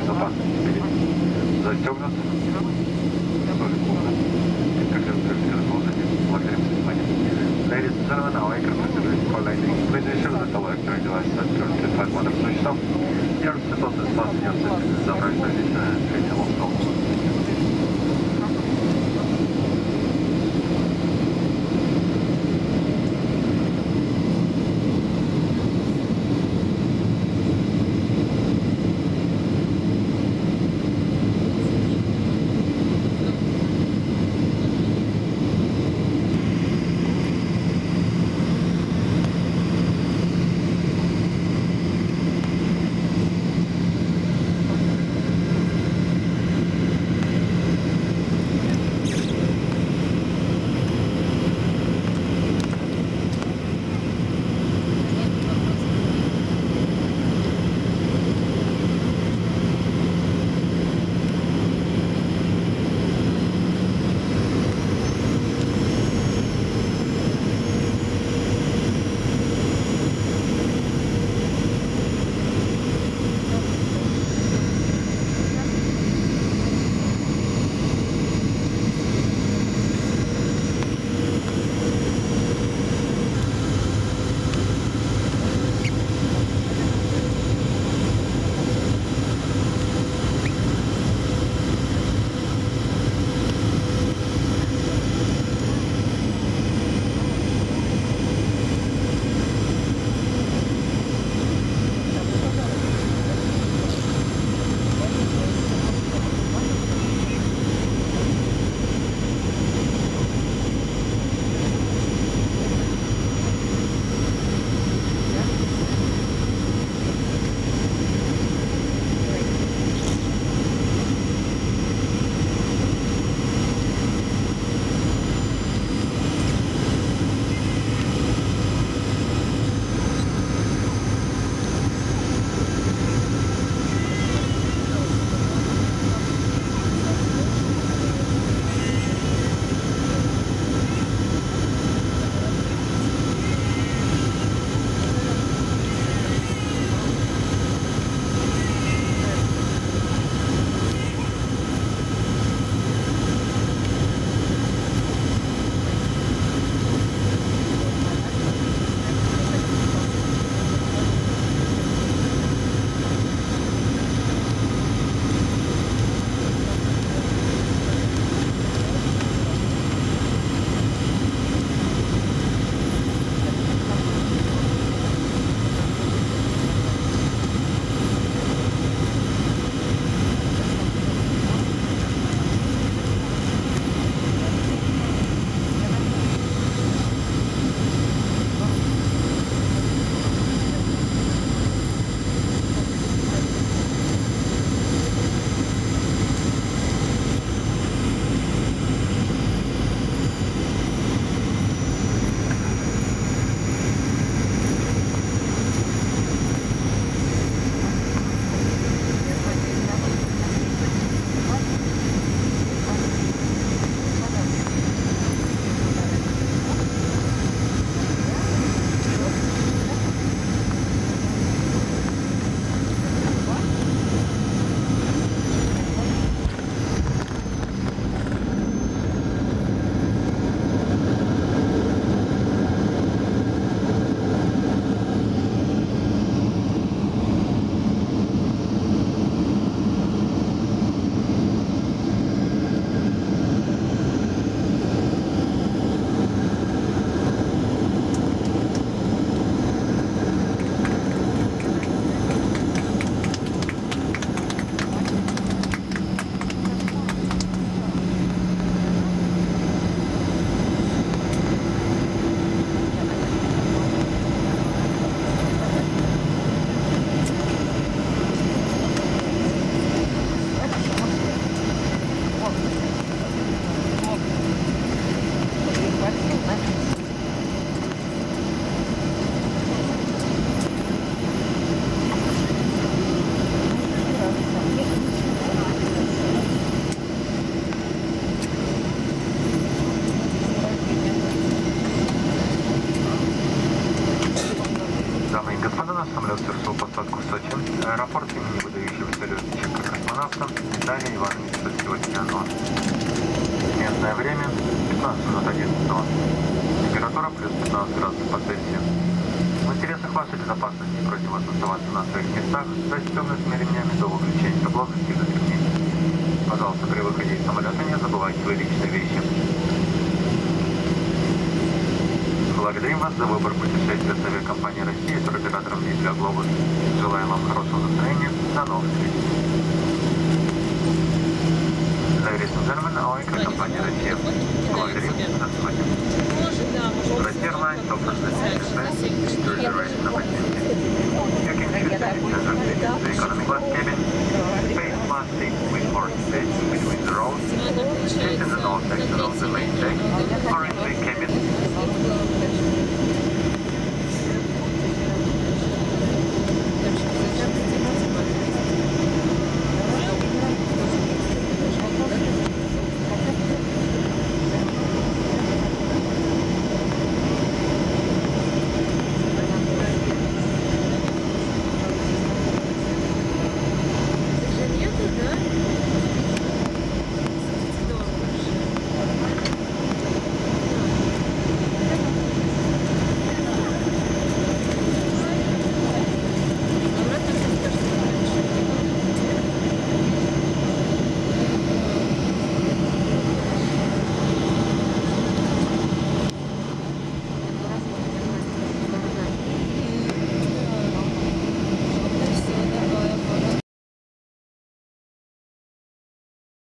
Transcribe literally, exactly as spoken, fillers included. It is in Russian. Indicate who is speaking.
Speaker 1: безопасности впереди. Застегнут. Как расположение. Благодарим за внимание. Ladies and gentlemen, our aircraft is ready for landing. Please ensure that all electronic devices are currently flight mode switched off. Your seatbelt is fastened, your seat is upright position and treat also. Москва-Авто, Италия, Иванович, сегодня зон. Местное время пятнадцать минут одиннадцатого. Температура плюс пятнадцать градусов по Цельсию. В интересах вашей безопасности просим вас оставаться на своих местах с застегнутыми ремнями до выключения тепловых и ремней. Пожалуйста, при выходе из самолета не забывайте свои личные вещи. Благодарим вас за выбор путешествия с авиакомпанией России, туроператором Виза Глобус. Желаем вам хорошего настроения. До новых встреч. Ladies and gentlemen, авиакомпания Россия. Благодарим за сегодня. Frontier Line offers the same best to the rest opportunity. You can choose the seat to the economy class cabin, space class seat with more space between the rows, sit in the north section of the main deck,